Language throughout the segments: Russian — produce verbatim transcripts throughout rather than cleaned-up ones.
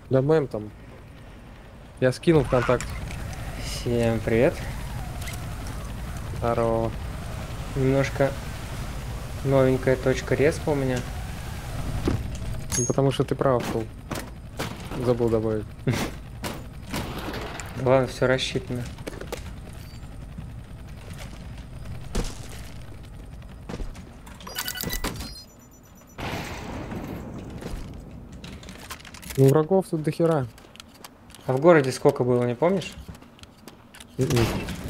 Да мэм там. Я скинул ВКонтакте. Всем привет. Здорово. Немножко новенькая точка респа у меня. Ну, потому что ты прав был. Забыл добавить. Да ладно, все рассчитано. Ну, врагов тут до хера. А в городе сколько было, не помнишь? М-м.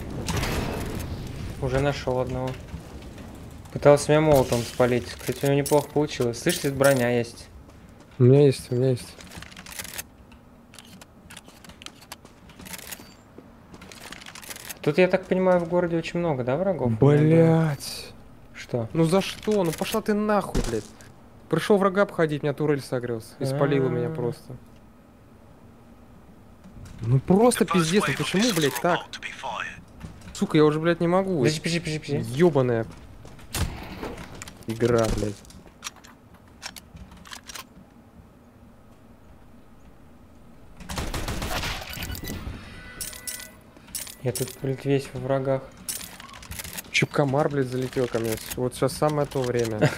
Уже нашел одного. Пытался меня молотом спалить. Кстати, у него неплохо получилось. Слышь, здесь броня есть. У меня есть, у меня есть. Тут, я так понимаю, в городе очень много, да, врагов у меня было? Блять. Что? Ну за что? Ну пошла ты нахуй, блядь. Пришел врага обходить, меня турель согрелся. И спалила меня А-а-а. просто. Ну просто пиздец, ну почему, блядь, так? Сука, я уже, блядь, не могу. Подожди, подожди, подожди, подожди. Ёбаная игра, блядь. Я тут, блядь, весь во врагах. Чё комар, блядь, залетел ко мне. Вот сейчас самое то время.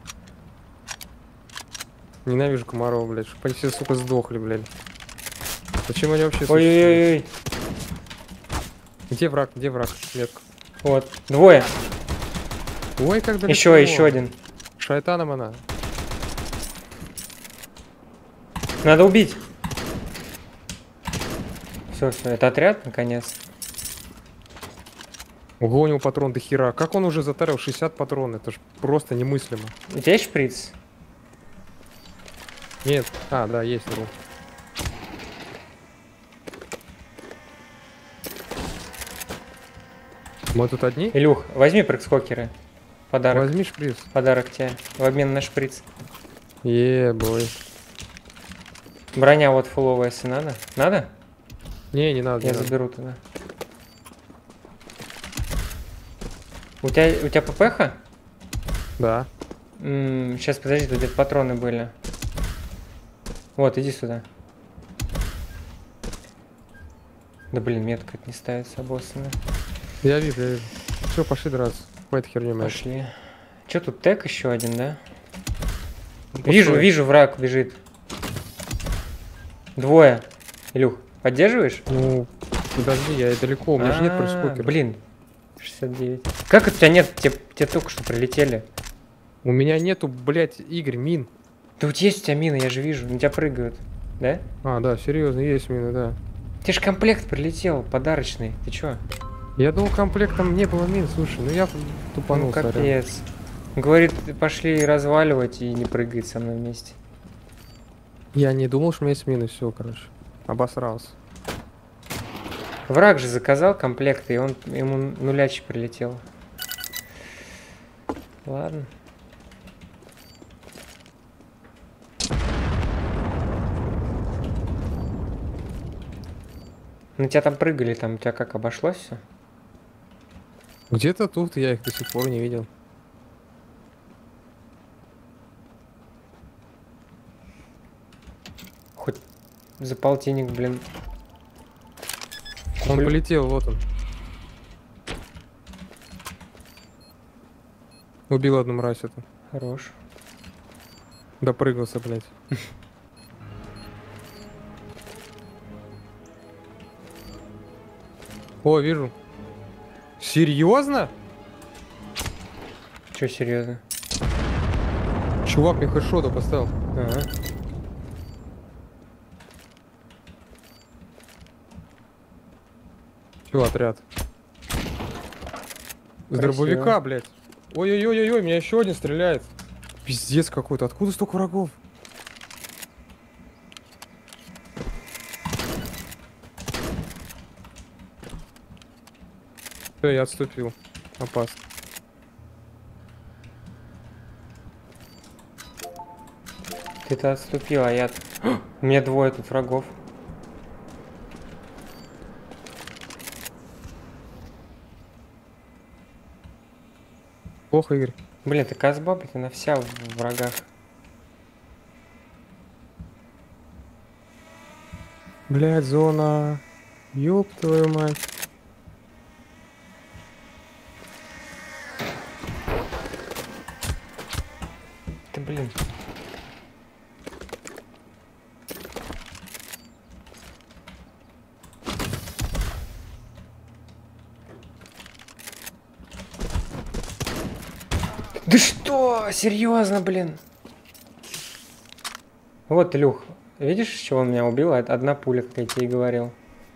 Ненавижу комаров, блядь. Чтоб они все, сука, сдохли, блядь. Зачем они вообще существуют? Ой-ой-ой. Где враг? Где враг? Метка. Вот. Двое. Ой, как далеко. Еще, еще один. Шайтаном она. Надо убить. Все, все, это отряд, наконец. Ого, у него патрон до хера. Как он уже затарил шестьдесят патрон? Это ж просто немыслимо. У тебя есть шприц? Нет. А, да, есть. Ру. Мы тут одни? Илюх, возьми прыг-скокеры. Подарок. Возьми шприц. Подарок тебе. В обмен на шприц. Е-бой. Броня вот фуловая, если надо. Надо? Не, не надо. Я не заберу тогда. У тебя, у тебя ППХ? надо. Да. Сейчас, подожди, тут где-то патроны были. Вот, иди сюда. Да блин, метка это не ставится обоссанная. Я вижу, я вижу. Все, пошли драться. Хватит херню мять. Пошли. Че тут тег еще один, да? Ну, Вижу, постой. вижу, враг бежит. Двое. Илюх, поддерживаешь? Ну, подожди, я далеко. У меня же нет А, прыг-скокера. блин. шестьдесят девять. Как это у тебя нет? Тебе, тебе только что прилетели. У меня нету, блядь, Игорь, мин. Да вот есть у тебя мины, я же вижу. На тебя прыгают. Да? А, да, серьезно, есть мины, да. Тебе же комплект прилетел, подарочный. Ты чё? Я думал, комплектом не было мин, слушай, ну я тупанул, Ну сорян. капец. Говорит, пошли разваливать и не прыгать со мной вместе. Я не думал, что у меня есть мины, все, короче. Обосрался. Враг же заказал комплект, и он ему нулячий прилетел. Ладно. На тебя там прыгали, там у тебя как обошлось все? Где-то тут я их до сих пор не видел. Хоть за полтинник, блин. Он Блин. полетел, вот он. Убил одну мразь эту. Хорош. Допрыгался, блядь. О, вижу. Серьезно? Че, серьезно? Чувак мне хэдшота поставил. Ага. Чего отряд? С дробовика, блядь. Ой-ой-ой-ой, меня еще один стреляет. Пиздец какой-то. Откуда столько врагов? Все, я отступил. Опасно. Ты-то отступил, а я... У меня двое тут врагов. Плохо, Игорь. Блин, ты Казба, блин, она вся в врагах. Блядь, зона. Ёб твою мать. Ты, блин. Да что? Серьезно, блин? Вот, Илюх, видишь, с чего он меня убил? Од- Одна пуля, как я тебе и говорил.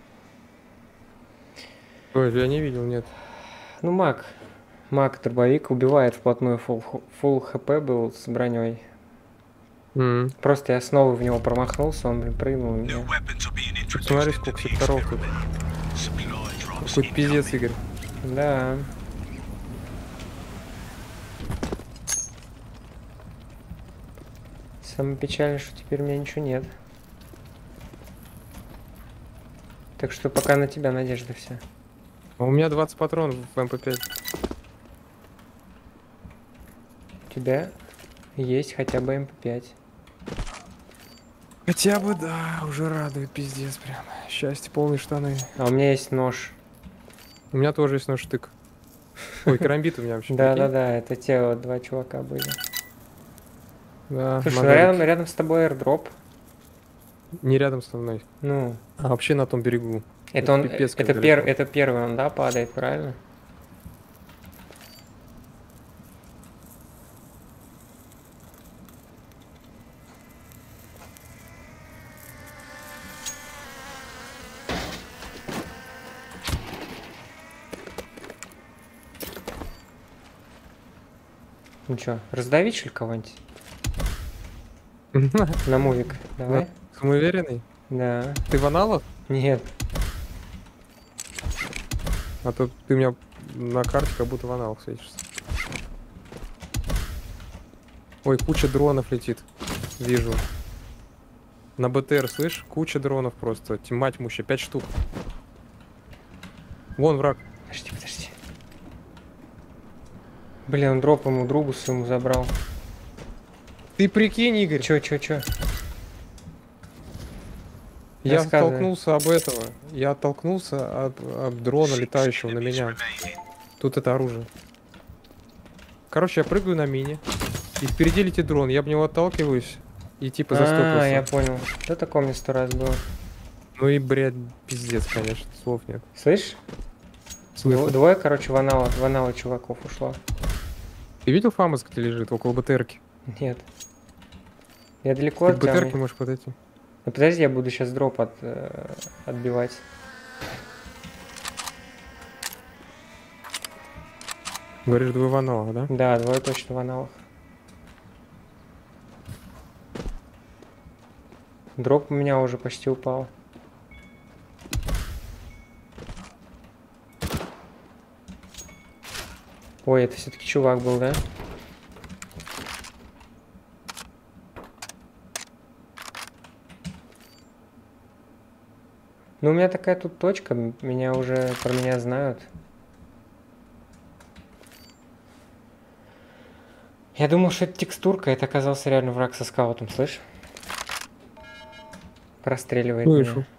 Ой, я не видел, нет. Ну, маг. Маг дробовик убивает вплотную. Фул, фул хп был с броней. М. Просто я снова в него промахнулся, он, блин, прыгнул. и меня- Посмотри, сколько секторов тут. Какой пиздец, Игорь. Да. Самое печальное, что теперь у меня ничего нет. Так что пока на тебя надежда вся. А у меня двадцать патронов в эм пэ пять. У тебя есть хотя бы эм пэ пять. Хотя бы, да, уже радует, пиздец прям. Счастье, полные штаны. А у меня есть нож. У меня тоже есть нож штык. Ой, карамбит у меня вообще. Да, прикинь? да, да, это те вот два чувака были. Да, Слушай, ну модели. рядом, рядом с тобой airdrop. Не рядом со мной, Ну, а вообще на том берегу. это он, пипец, как это, пер, далеко. это первый он, да, падает, правильно? Ну чё, раздавить что ли кого-нибудь? На мувик, давай. Самоуверенный? Да. Ты в аналах? Нет. А то ты у меня на карте как будто в аналах светишься. Ой, куча дронов летит. Вижу. На бэ тэ эр, слышь? Куча дронов просто. Тьма тьмущая. Пять штук. Вон враг. Подожди, подожди. Блин, он дроп ему другу своему забрал. Ты прикинь, Игорь. Чё, чё, чё? Я Рассказывай. оттолкнулся об этого. Я оттолкнулся об, об дрона, летающего на меня. Тут это оружие. Короче, я прыгаю на мине. И впереди летит дрон. Я об него отталкиваюсь. И типа застопился. А, я понял. Что такое мне сто раз было? Ну и, блядь, пиздец, конечно. Слов нет. Слышь? Слышу. Дво- Двое, короче, в аналы, в аналы чуваков ушло. Ты видел Фамас, где лежит? Около бэ тэ эрки? Нет. Я далеко Ты к от бэ тэ тебя. эрке можешь подойти. Ну подожди, я буду сейчас дроп от, э, отбивать. Говоришь, двое в аналах, да? Да, двое точно в аналах. Дроп у меня уже почти упал. Ой, это все-таки чувак был, да? Ну, у меня такая тут точка, меня уже, про меня знают. Я думал, что это текстурка, это оказался реально враг со скаутом, слышь? Простреливает Слышу. меня.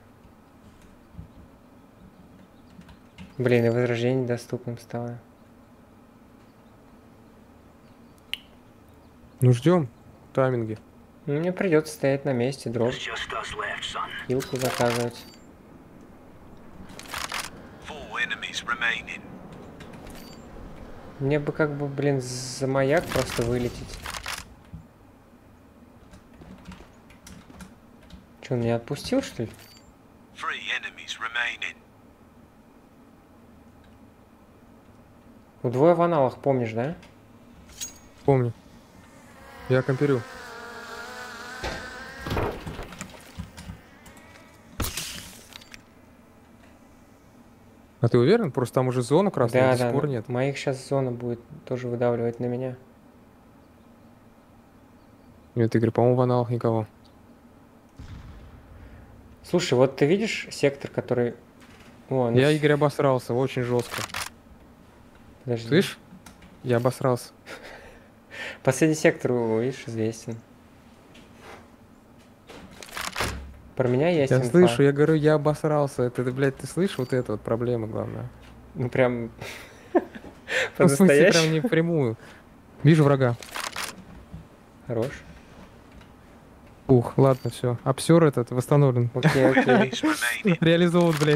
Блин, и возрождение доступным стало. Ну ждем. Тайминги. Ну, мне придется стоять на месте, дроп. Хилку заказывать. Мне бы как бы, блин, за маяк просто вылететь. Че, он меня отпустил, что ли? Ну, двое в аналах, помнишь, да? Помню. Я комперю. А ты уверен? Просто там уже зона красная, Да, до сих да, пор ну, нет. моих сейчас зона будет тоже выдавливать на меня. Нет, Игорь, по-моему, в аналах никого. Слушай, вот ты видишь сектор, который... О, ну Я, с- Игорь, обосрался очень жестко. Подожди. Слышь? Я обосрался. Последний сектор, о, видишь, известен. Про меня есть Я инфа. слышу, я говорю, я обосрался. Это, ты, блядь, ты слышишь? Вот это вот проблема главная. Ну прям... Ну, в смысле, прям По-настоящему. не впрямую. Вижу врага. Хорош. Ух, ладно, все. Обсер этот восстановлен. Окей, окей. Реализован, блядь.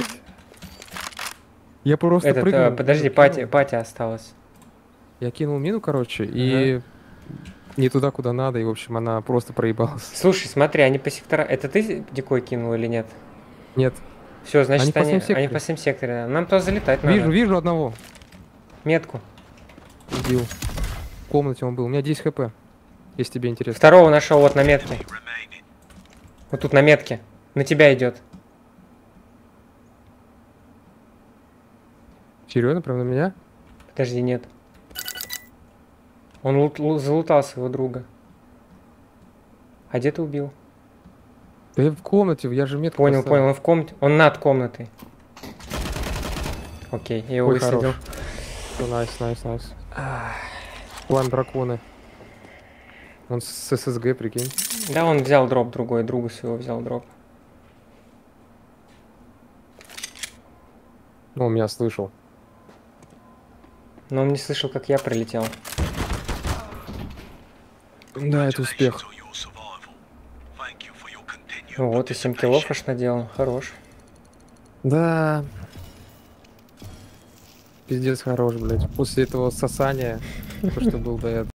Я просто Этот, прыгнул. а, подожди, мину пати, кинул. пати осталось. Я кинул мину, короче, и не туда, куда надо, и, в общем, она просто проебалась. Слушай, смотри, они по секторам... Это ты дикой кинул или нет? Нет. Все, значит, Они по они, всем они секторе. по всем секторе. Нам туда залетать Вижу, надо. вижу одного. Метку. Убил. В комнате он был. У меня десять хп. Если тебе интересно. Второго нашел вот на метке. Вот тут на метке. На тебя идет. Серьезно, прям на меня? Подожди, нет. Он лут- лу- залутал своего друга. А где ты убил? Да я в комнате, я же метку Понял, поставил. понял, он в комнате. Он над комнатой. Окей, я его Ой, высадил. хорош. Всё, Найс, найс, найс. План драконы. Он с ССГ, прикинь. Да, он взял дроп другой, другу своего взял дроп. Ну, он меня слышал. Но он не слышал, как я прилетел. Да, это успех. Ну вот, и семь киллов аж наделал. Хорош. Да. Пиздец хорош, блядь. После этого сосания, то, что был до этого.